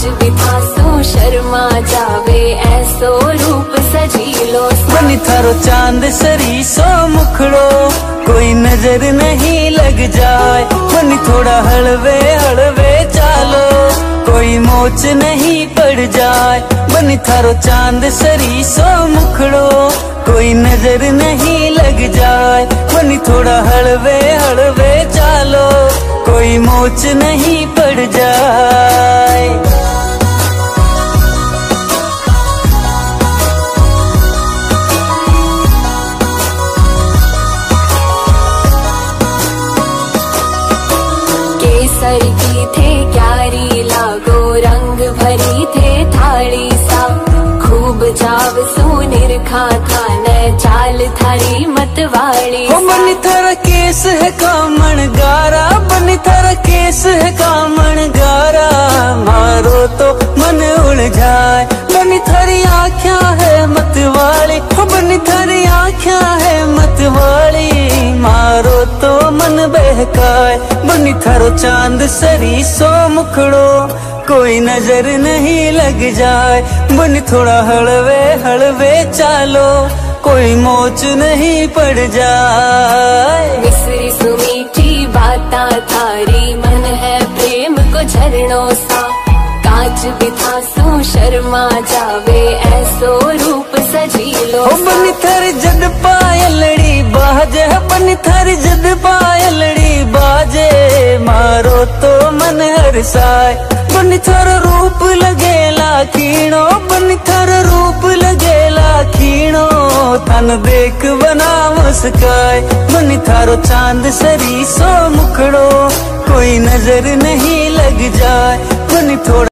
काज भी थासो शर्मा जावे ऐसो रूप सजीलो बनी थारो चांद सरी सो मुखड़ो कोई नजर नहीं लग जाए। बनी थोड़ा हलवे हलवे चालो कोई मोच नहीं पड़ जाए। बनी थारो चांद सरी सो मुखड़ो कोई नजर नहीं लग जाए। बनी थोड़ा हलवे हलवे चालो कोई मोच नहीं पड़ जाए। केसर की थे क्यारी लागो रंग भरी थे थाली सा खूब जाव सुनिर खा था न चाल थारी मतवाली। बनी थारा केस है कामण गारा बनी थारा केस है कामण गारा मारो तो मन उड़ जाए। बनी थारी आँखिया है मतवाली बनी थारी आँखिया है मतवाली मारो तो मन बहकाए। बनी थारो चांद सरी सो मुखड़ो कोई नजर नहीं लग जाए। बनी थोड़ा हलवे हलवे चालो कोई मोच नहीं पड़ जाए। मिसरी सुमीठी बाता थारी मन है प्रेम को झरनों सा काज भी थासो शर्मा जावे ऐसो रूप सजीलो। बनी थारी जद पायलड़ी बाजे बनी थारी जद पायलड़ी बाजे मारो तो मन हरसाए। बनी थारो रूप लगेला खीणो बनी थारो रूप लगेला खीणो तन देख बना मुस्काए। बनी थारो चांद सरी सो मुखड़ो कोई नजर नहीं लग जाए। बनी थोड़ा